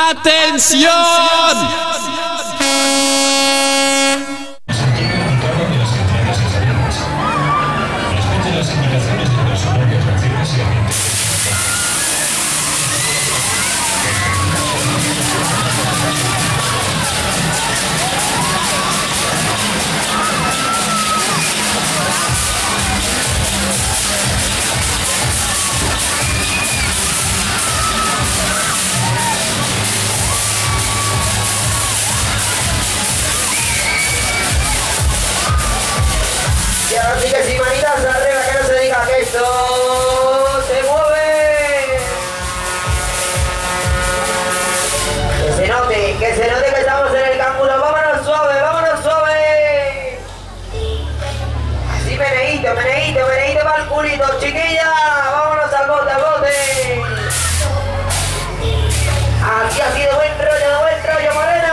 ¡Atención! Así que si manitas arriba, que no se diga que esto se mueve. Que se note que estamos en el canguro. Vámonos suave, vámonos suave. Así meneíto para el culito, chiquilla. Vámonos al bote, Así de buen rollo, morena.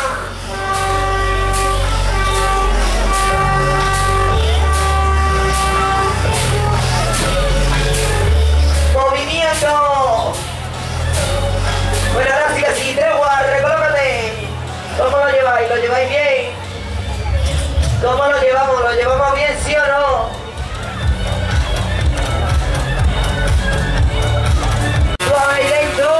Bueno, ahora sí que sí, tregua, recolócate. ¿Cómo lo lleváis? ¿Lo lleváis bien? ¿Cómo lo llevamos? ¿Lo llevamos bien, sí o no? Suave y lento.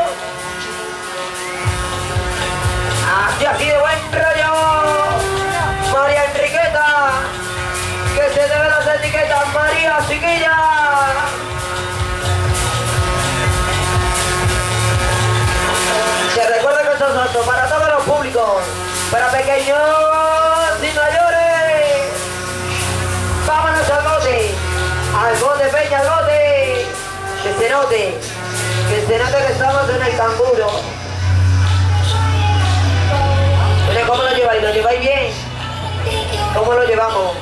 Así de buen rollo. María Enriqueta. Que se deben las etiquetas, María, chiquilla. Se recuerda que esto es apto para todos los públicos, para pequeños y mayores. Vámonos al bote, peña, al bote. Que se note que estamos en el canguro. Bueno, ¿cómo lo lleváis? ¿Lo lleváis bien? ¿Cómo lo llevamos?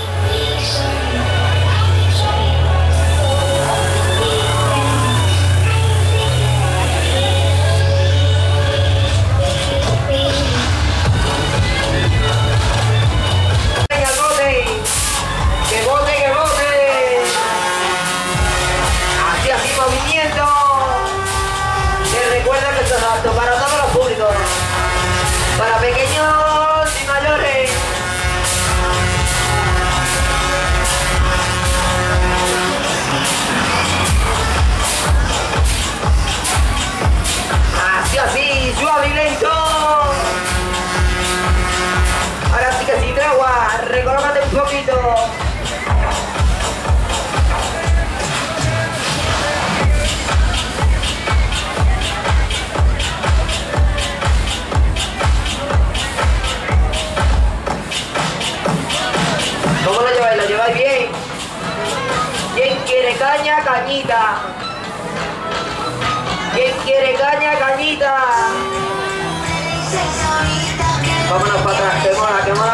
Para todos los públicos, para pequeños y mayores. Así, suave y lento. Ahora sí que sin tregua, recolócate un poquito. ¿Cómo lo lleváis? ¿Lo lleváis bien? ¿Quién quiere caña? Cañita. ¿Quién quiere caña? Cañita. Vámonos para atrás, que mola